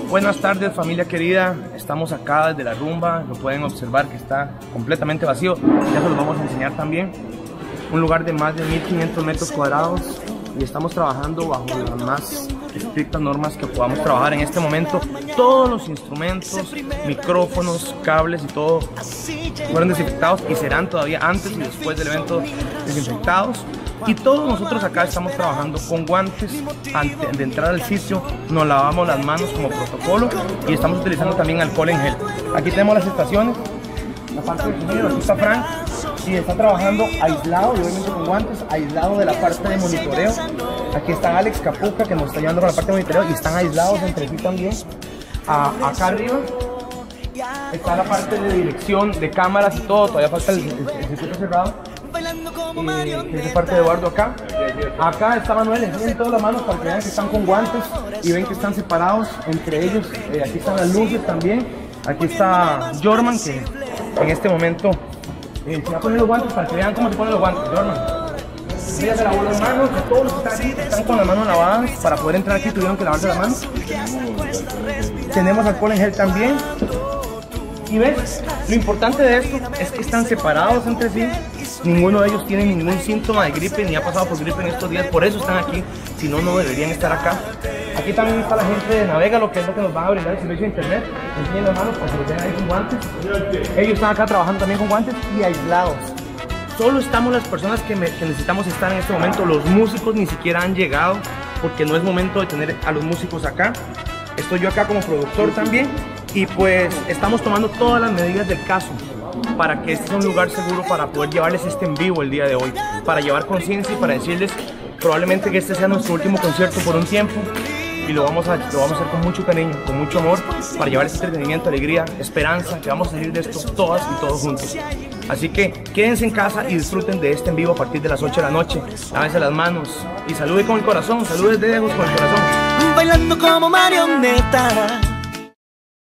Buenas tardes, familia querida. Estamos acá desde la rumba. Lo pueden observar que está completamente vacío. Ya se los vamos a enseñar también. Un lugar de más de 1500 metros cuadrados y estamos trabajando bajo las más estrictas normas que podamos trabajar en este momento. Todos los instrumentos, micrófonos, cables y todo fueron desinfectados y serán todavía antes y después del evento desinfectados. Y todos nosotros acá estamos trabajando con guantes. Antes de entrar al sitio nos lavamos las manos como protocolo y estamos utilizando también alcohol en gel. Aquí tenemos las estaciones, la parte del sonido, aquí está Frank y está trabajando aislado y obviamente con guantes, aislado de la parte de monitoreo. Aquí está Alex Capuca que nos está llevando con la parte de monitoreo y están aislados entre sí también. Acá arriba está la parte de dirección de cámaras y todo, todavía falta el circuito cerrado. Que es parte de Eduardo acá. Acá está Manuel, enseñen todas las manos para que vean que están con guantes y ven que están separados entre ellos. Aquí están las luces también. Aquí está Jorman que en este momento se va a poner los guantes para que vean cómo se ponen los guantes. Jorman, mira, se lavó las manos, que todos los que están aquí están con las manos lavadas. Para poder entrar aquí tuvieron que lavarse las manos. Tenemos alcohol en gel también. Y ves, lo importante de esto es que están separados entre sí. Ninguno de ellos tiene ningún síntoma de gripe ni ha pasado por gripe en estos días, por eso están aquí, si no, no deberían estar acá. Aquí también está la gente de Navega, lo que es lo que nos van a brindar el servicio de internet. Enseñen las manos para que lo vean ahí con guantes. Ellos están acá trabajando también con guantes y aislados. Solo estamos las personas que necesitamos estar en este momento. Los músicos ni siquiera han llegado porque no es momento de tener a los músicos acá. Estoy yo acá como productor también y pues estamos tomando todas las medidas del caso para que este sea un lugar seguro para poder llevarles este en vivo el día de hoy, para llevar conciencia y para decirles probablemente que este sea nuestro último concierto por un tiempo y lo vamos a hacer con mucho cariño, con mucho amor, para llevar ese entretenimiento, alegría, esperanza, que vamos a salir de esto todas y todos juntos. Así que quédense en casa y disfruten de este en vivo a partir de las 8 de la noche. Lávense las manos y salude con el corazón, salude desde lejos con el corazón. Bailando como marioneta.